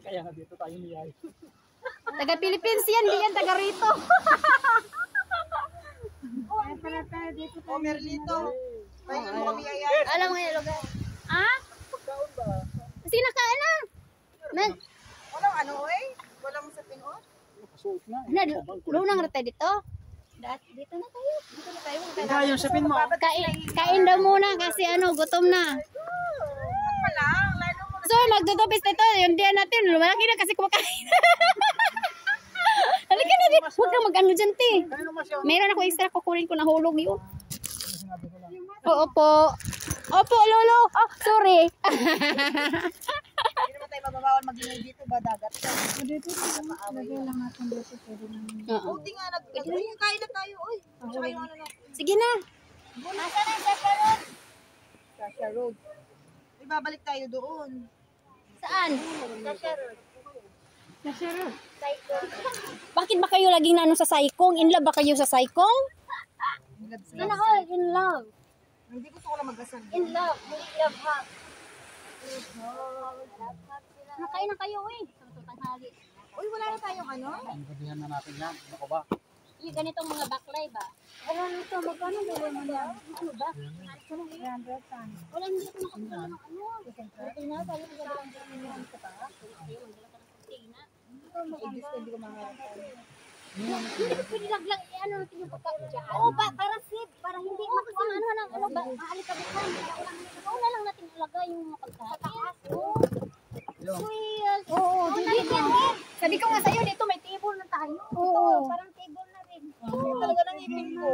Kaya nga dito tayo niyay. Taga Philippines yan, di yan taga rito. Oh, Merlito. Tayo mo kami ayay. Alam mo yung lugar. Ah? Pagkaon ba? Sinakaan na. Man, Walang ano eh? Walang sa pinon? Nakasuot nga. lunang rata dito. Dito na tayo. Dito na tayo. Ikaw yung sapin mo. Kain daw muna kasi gutom na. Wala. Lalo mo So, magdudubis na ito. Yung diyan natin, lumalaki na kasi kumakain. Halika na din. Huwag kang mag-ano dyan, te. Meron ako extra, kukunin ko na hulog yun. Opo. Opo, lolo. Oh, sorry. Hindi naman tayo mababawal mag-ingay dito ba dagat ka? Dito lagay lang natin dito pwede naman. Buti nga kain na tayo. Uy. Tsaka yung ano na. Sige na. Nasa na sa Road? Sasha Road. Ibabalik tayo doon. Saan? Sasha Road. Bakit ba kayo laging naano sa saikong? In love ba kayo sa saikong? Ano ko? In love. Hindi gusto ko lang mag-asal. In love. Hindi love hug. Nakain na kayo eh. Tanghali. Uy, wala na tayong ano? Pagkabihan na natin yan. Ano ba? Yung ganitong mga baklay ba? Ano nito? Magkano bilhin mo yan? Ano ba? 300 tons. Wala, hindi ako nakakita ng ano. Buti na, tayo magdala ng mga sa pa. Tayo magdala ka ng container. Hindi ko maharap. Pwede lang ano natin yung pagkain dyan. Oo, para safe, para hindi makuha ano ba, maalikabukhan. Una lang natin ilagay yung mga pagkain. Sa taas. Sweet. Oo, dito. Sabi ko nga sa'yo, dito may table na tayo. Oo. Parang table na rin. Talaga nang ipin ko.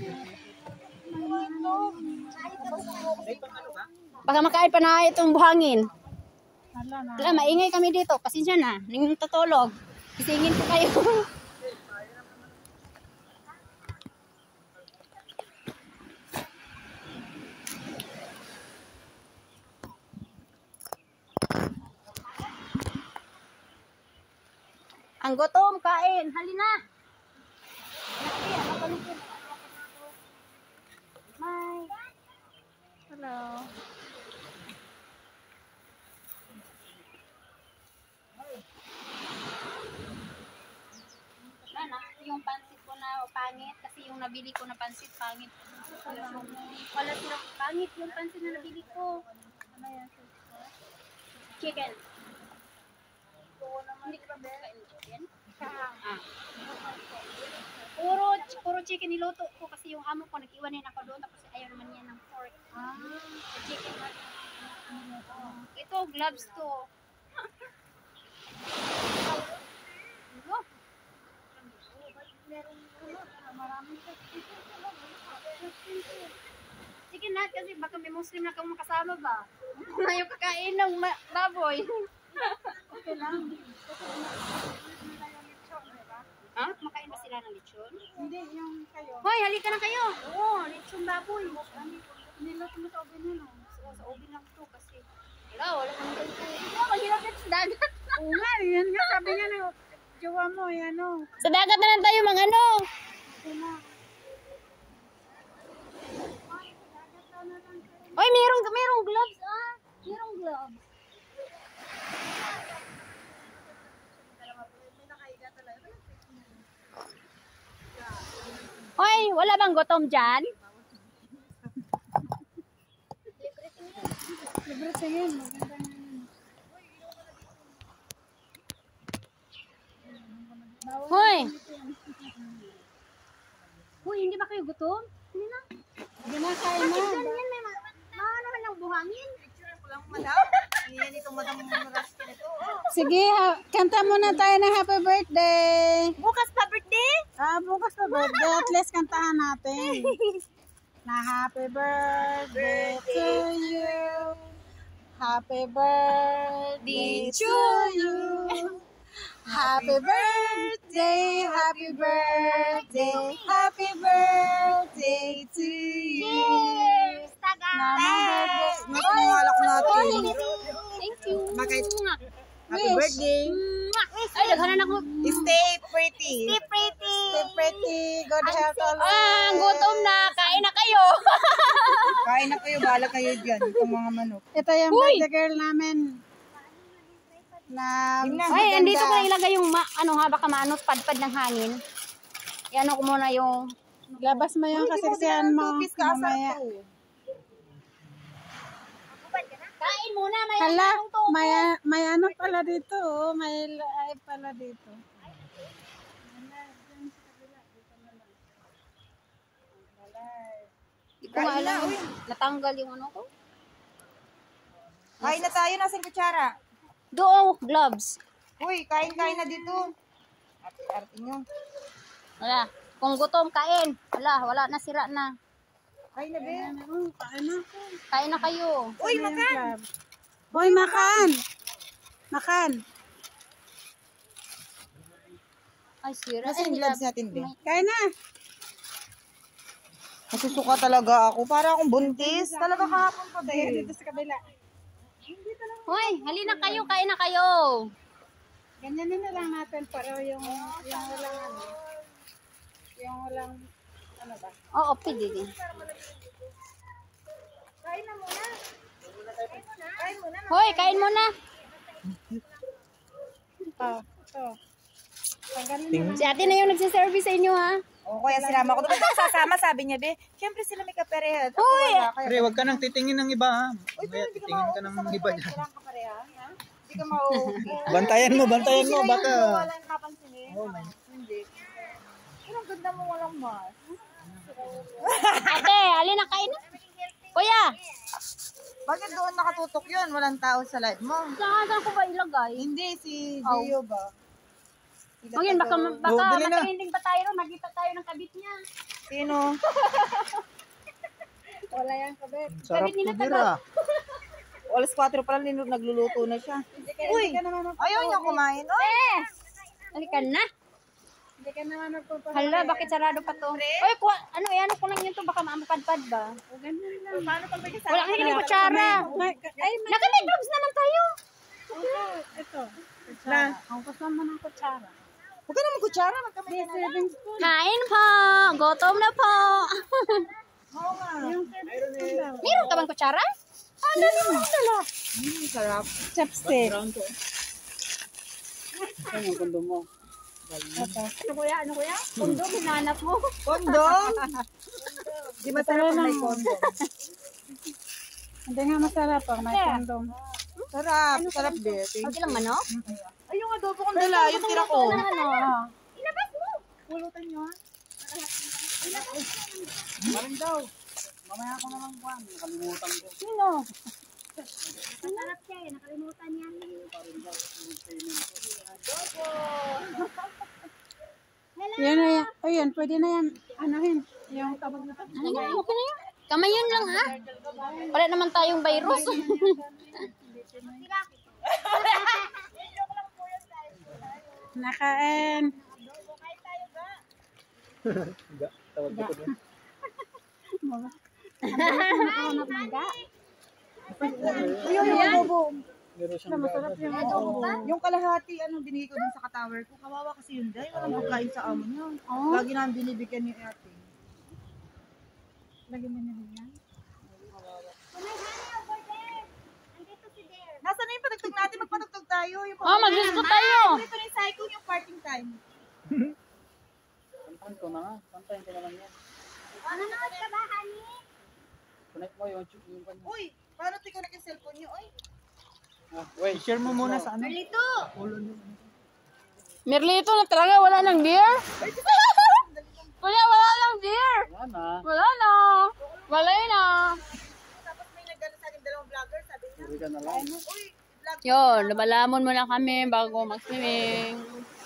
Baka makain pa na itong buhangin. Wala, maingay kami dito. Pasensya na. Nang tutulog. Isingin ko kayo. Ang gutom, kain. Halina. Bye. Hello. Nana, yung pansit ko na pangit kasi yung nabili ko na pansit pangit. Wala silang pangit yung pansit na nabili ko. Ano yan? Chicken. Hindi ka ba kain chicken? Puro chicken niluto ko kasi yung amo ko nag-iwanin ako doon tapos ayaw naman niya ng pork. Chicken. Ito gloves to. Sige na, kasi baka may Muslim na kang makasama ba? Ayaw kakain ng baboy. Okay lang. Ha? Makain ba sila ng lechon? Hindi, yung kayo. Hoy, halika na kayo. Oo, lechon baboy. Niloto mo sa oven yun, no? Sa oven lang to kasi. Wala kang ganito. Mahirap yan sa dagat. Oo nga, yan nga. Sabi niya na, jowa mo, yan, no? Sa dagat na lang tayo ano. Okay na. Oy, merong gloves Merong gloves. Hoy, wala bang gutom dyan? Libre tingin. Maganda na yun. Hoy! Hoy, hindi ba kayo gutom? Hindi na. Hindi na, kain na. Bakit ganyan? May naman ng buhangin. Picture ko lang madam. Yan itong madam Rasky na to. Sige, kanta muna tayo ng happy birthday. Bukas pa birthday? Bukas pa birthday. At least kantahan natin. Na happy birthday to you. Happy birthday to you. Happy birthday, happy birthday, happy birthday to you. Nangangalak natin. Thank you. Happy birthday. Ay, naghanan ako. Stay pretty. Stay pretty. Good health always. Gutom na. Kain na kayo. Kain na kayo, bahala kayo dyan. Itong mga manok. Ito yung birthday girl namin. Na, Ay, andito ko na ilagay yung baka maano, padpad ng hangin. Iano ko muna yung... labas mo yung kaseksihan mo. Mamaya. Kain muna, may Hala, anong to. may ano pala dito, oh. May ay pala dito. Hindi ko nga alam. Natanggal yung ano ko. Kain na tayo, nasa kutsara. Do, gloves. Uy, kain-kain na dito. Arte-arte nyo. Wala. Kung gutom, kain. Wala na, sira na. Kain na, be. Kain na kayo. Uy, makan. Hoy, makan! Makan! Ay, sira. Nasa yung gloves natin, be. Kain na! Nasusuka talaga ako. Para akong buntis. Talaga kahapon pa, be. Dito sa kabila. Hoy, halina kayo, kain na kayo. Ganyanin na lang natin para yung walang ano. Yung walang ano ba? Oo, pwede din. Kain na muna. Kain muna. Hoy, kain muna. Ito. Tanggalin Si ate na yung nagsiservice sa inyo, ha? O, kaya sinama ko. Doon ako sasama, sabi niya, be. Siyempre sila may kapareha. Uy! Pre, wag ka nang titingin ng iba ha. Uy, Maya pero hindi ka titingin ka ng mauuwi iba sa dyan. kailangan kapareha, ha? Hindi ka mauuwi. Bantayan mo baka. Wala yung kapansinin. Hindi. Pero ang ganda mo walang mask. Ate, alin na kain na? Kuya! Bakit doon nakatutok yun? Walang tao sa live mo. Saan ko ba ilagay? Hindi, si Gio ba? Sila Ngayon, baka Oh, dali na. matahinding pa tayo ron. Nakita tayo ng kabit niya. Sino? Wala yung kabit. Sarap Kabit nila to dira. Alas 4 pa lang, nagluluto na siya. Uy! Ayaw niya kumain. Uy! Eh! Halika na. Hindi ka naman magpapahal. Hala, bakit sarado pa to? Oy, ano ko lang yun to. Baka maamupadpad ba? Paano pag may kasama? Wala kang hilang kutsara. Ay, Naka-leg gloves naman tayo. ito. Na? Ang kasama ng kutsara. Huwag ka naman kutsara, magkamay ka na lang. Serving spoon. Kain po. Gutom na po. Oo nga. Yung serving spoon daw. Meron ka bang kutsara? Ano naman dala? Sarap. Chopstick. Ay, yung kundo mo. Ano kuya? Kundong hinanap mo. Kondom? Di masarap pag may kondom. Hindi nga masarap pag may kondom. Sarap. Sarap, be. Okay lang manok? Ay, yung adobo kong dala, yung tira ko. Ano? Ilabas mo. Pulutan nyo, ha? Maling daw. Mamaya ko naman buwan. Nakalimutan ko. Sino? Masarap siya eh. Nakalimutan niya. Yan na yan. O yan, pwede na yan. Anuhin. Yung tabag na ito. Ano yan? Okay na yan. Kamay yun lang ha. Wala naman tayong virus. Nakain. Tawag ko doon. Yung adobo. Meron siyang gagawin. Yung kalahati, binigay ko dun sa katower ko. Kawawa kasi yun, dahil walang pagkain sa amo niya. Lagi namin binibigyan yung ate. Lagyan mo na yan. Nasaan na yung patugtog natin? Magpatugtog tayo. Yung Mag-disco tayo. Ito na yung cycle, yung parting time. Pantayin ko na nga. Pantayin ko na lang yan. Ano naman ka ba, honey? Connect mo yung kanya. Uy, paano tingnan yung cellphone niyo? Uy, Wait, share mo muna sa ano. Merlito! Merlito na talaga, wala ng beer? Kuya, wala ng beer! Yan na. Wala na! Wala na! tapos may nagdala sa akin dalawang vlogger, sabi niya, Uwi ka na lang. uy, vlog. Yun, lumalamon muna kami bago mag-swimming.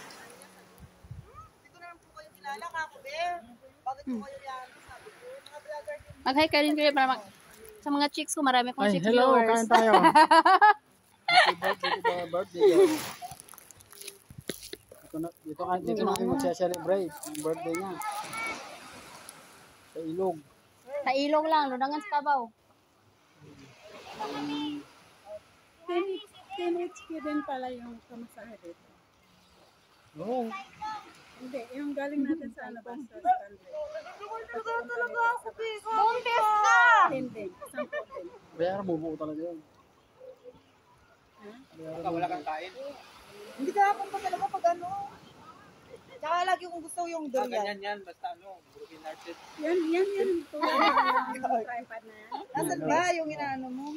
Hindi ko naman po kayo kilala, kakubi. Bakit po kayo yan? Sabi ko, mga vlogger din. Mag-hi ka rin kuya para sa mga chicks ko, marami akong Ay, chick hello, viewers. kain tayo. Happy birthday. Dito na kami magsa-celebrate ang birthday niya. Sa ilog. Sa ilong lang, ludangan sa kabaw. 10 HQ din pala yung kamasahe dito. Oo. Hindi, yung galing natin sa ano ba? Sa Stanley. Talaga ako, Biko. Buntis ka! Hindi, isang kotin. Kaya bubuo talaga yun. Wala kang kain. Hindi ka pa talaga pag ano. Tsaka lagi kong gusto yung durian. Ganyan yan, basta broken hearted. Yan. Tripod na yan. Nasaan ba yung inaano mo?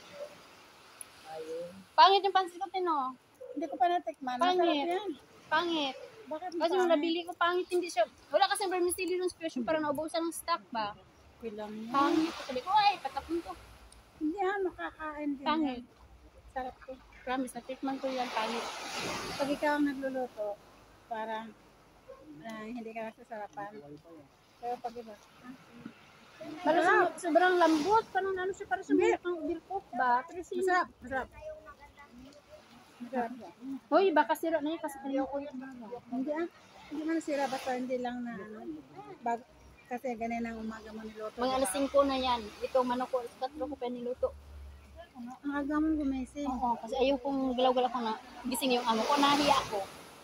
Pangit yung pansit ko, Tino. Hindi ko pa natikman. Pangit. Masarap yan. Pangit. Bakit Kasi nung nabili ko, pangit hindi siya. Wala kasi vermicelli nung special para naubusan ng stock ba? Bilang yan. Pangit. Sabi ko, ay, patapon ko. Hindi makakain din Pangit. yan. Sarap ko. Promise, na-tikman ko yan, pangit. Pag ikaw ang nagluluto, parang hindi ka nasasarapan. Pero pag iba, Parang sobrang lambot. Parang ano siya, parang sumulak ng bilkok ba? Pero masarap. Masarap yan. Hoy, baka sira na yun kasi kanina ko yun. Hindi man sira, basta hindi lang na kasi ganyan ang umaga mo niluto. Mga alas 5 na yan. Ito, manok ko, 4 ko pa niluto. Ang aga mong gumising. Oo, kasi ayaw kong galaw-galaw ko na gising yung amo ko. Nahiya ako.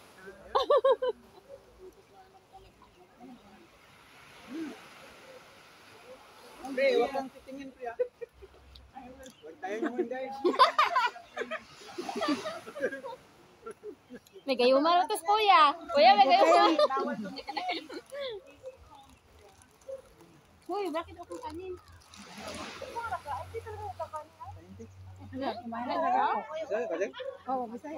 Pre, huwag kang titingin, pre. Huwag tayo naman, guys. May gayo marotos, kuya. Kuya, may gayo ma. Hoy, bakit ako kanin? Kumain na talaga ako. Saan, balik? Oo, Bisaya.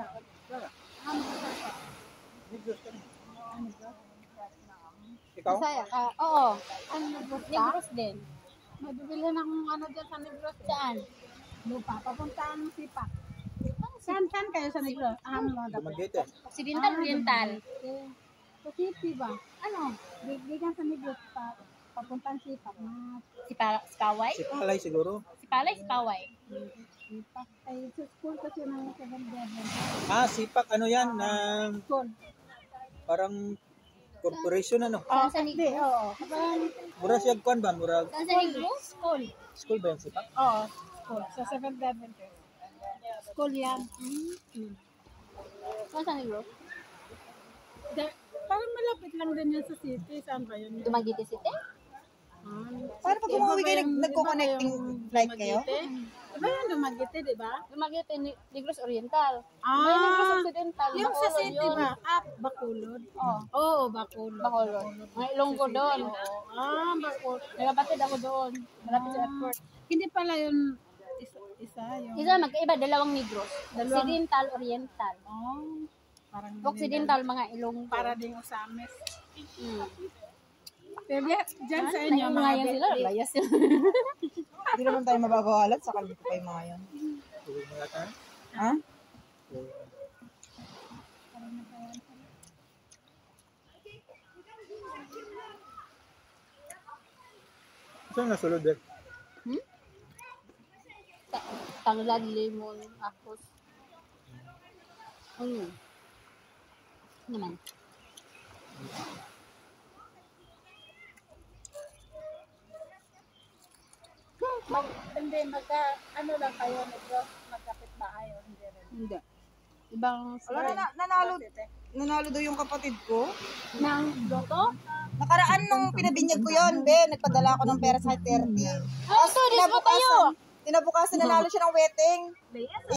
Ikaw? Masaya ka? Oo. Ano Negros ka? Negros din. May bibilhin akong ano dyan sa Negros. Saan? Lupa, papuntaan mo sipa. Saan kayo sa Negros? Ano mga dapat? Magdito. Occidental, Oriental. Sa City ba? Ano? Bigyan sa Negros papuntaan sipa. Si Paway? Si Palay siguro. Si Palay, si Paway. Sipa. Ay, sa school kasi ng 7-11. Sipak, ano yan, ng School. parang corporation, ano. Saan sa Hindi, Negros? oo. Kapag, Mura siya kuan ba? Mura Saan sa Negros? School. school ba yan, sipak? oo, school. Sa 7-11. School yan. Saan sa Negros? Parang malapit lang din yan sa city. Saan ba yun? Dumaguete City? Paano pag umuwi kayo, nagko-connecting flight kayo? Diba yan Dumaguete, di ba? Dumaguete, Negros Oriental. May Negros Occidental. Yung sa Bacolod city yun. ba? Bacolod? Oo. Oo, Bacolod. Bacolod. May Ilonggo doon. Bacolod. Nagapatid ako doon. Malapit sa airport. Hindi pala yun isa yung... Isa magkaiba, dalawang Negros. Occidental, Oriental. Parang Occidental, mga Ilonggo. para ding Osames. Hmm. Pero dyan sa inyo, Mga yan sila, layas yun. Hindi naman tayo mababawalat sa kalito pa yung mga yan. Tuloy mo yata. Ha? Saan nasulod eh? Tanglad, limon, apos. Ano naman? Hindi, ano lang kayo, magkapit bahay o hindi rin. Hindi. Ibang Nanalo daw yung kapatid ko. ng Doto? Nakaraan nung pinabinyag ko yon, be, nagpadala ako ng pera sa 30. Oh, so, this mo tayo! Tinabukasan nanalo siya ng wedding.